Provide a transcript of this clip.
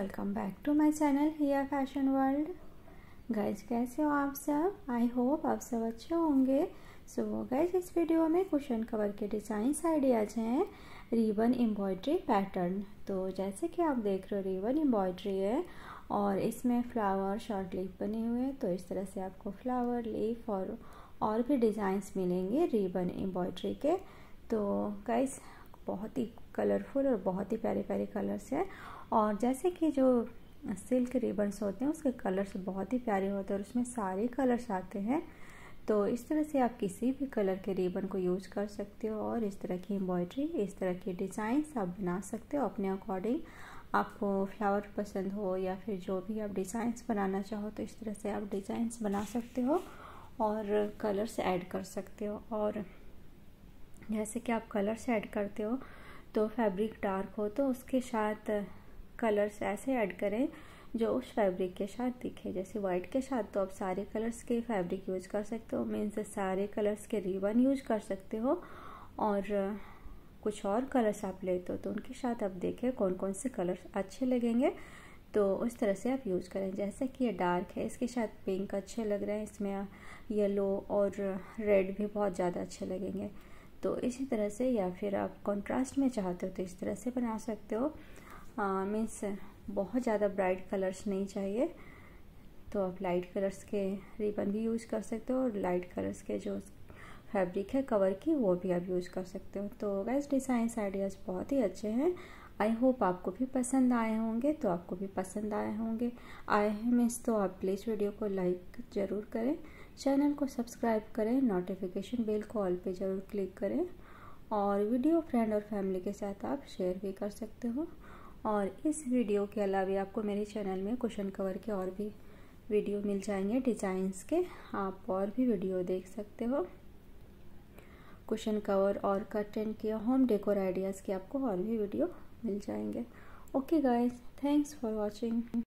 Welcome back to my channel Hiya fashion world. Guys कैसे हो आप सब? आई होप आप सब अच्छे होंगे। सो गाइज इस वीडियो में कुशन कवर के डिज़ाइंस आइडियाज हैं रिबन एम्ब्रॉयडरी पैटर्न। तो जैसे कि आप देख रहे हो रिबन एम्ब्रॉयडरी है और इसमें फ्लावर शॉर्ट लीफ बने हुए हैं। तो इस तरह से आपको फ्लावर लीफ और भी डिज़ाइंस मिलेंगे रिबन एम्ब्रॉयडरी के। तो गाइज बहुत ही कलरफुल और बहुत ही प्यारे प्यारे कलर्स हैं। और जैसे कि जो सिल्क रिबन्स होते हैं उसके कलर्स बहुत ही प्यारे होते हैं और उसमें सारे कलर्स आते हैं। तो इस तरह से आप किसी भी कलर के रिबन को यूज़ कर सकते हो और इस तरह की एम्ब्रॉयडरी, इस तरह की डिज़ाइंस आप बना सकते हो अपने अकॉर्डिंग। आपको फ्लावर पसंद हो या फिर जो भी आप डिज़ाइंस बनाना चाहो तो इस तरह से आप डिज़ाइंस बना सकते हो और कलर्स ऐड कर सकते हो। और जैसे कि आप कलर्स ऐड करते हो तो फैब्रिक डार्क हो तो उसके साथ कलर्स ऐसे ऐड करें जो उस फैब्रिक के साथ दिखे। जैसे वाइट के साथ तो आप सारे कलर्स के फैब्रिक यूज कर सकते हो, मीन्स सारे कलर्स के रिबन यूज कर सकते हो। और कुछ और कलर्स आप लेते हो तो उनके साथ आप देखें कौन कौन से कलर्स अच्छे लगेंगे तो उस तरह से आप यूज़ करें। जैसे कि ये डार्क है, इसके साथ पिंक अच्छे लग रहे हैं, इसमें येलो और रेड भी बहुत ज़्यादा अच्छे लगेंगे। तो इसी तरह से, या फिर आप कंट्रास्ट में चाहते हो तो इस तरह से बना सकते हो। मीन्स बहुत ज़्यादा ब्राइट कलर्स नहीं चाहिए तो आप लाइट कलर्स के रिबन भी यूज़ कर सकते हो और लाइट कलर्स के जो फैब्रिक है कवर की वो भी आप यूज़ कर सकते हो। तो गाइस डिज़ाइंस आइडियाज़ बहुत ही अच्छे हैं। आई होप आपको भी पसंद आए होंगे। तो आपको भी पसंद आए होंगे आए हैं मीन्स तो आप प्लीज़ वीडियो को लाइक ज़रूर करें, चैनल को सब्सक्राइब करें, नोटिफिकेशन बेल को ऑल पे ज़रूर क्लिक करें और वीडियो फ्रेंड और फैमिली के साथ आप शेयर भी कर सकते हो। और इस वीडियो के अलावा आपको मेरे चैनल में कुशन कवर के और भी वीडियो मिल जाएंगे डिज़ाइंस के, आप और भी वीडियो देख सकते हो। कुशन कवर और कर्टन के होम डेकोर आइडियाज़ के आपको और भी वीडियो मिल जाएंगे। Okay guys, thanks for watching.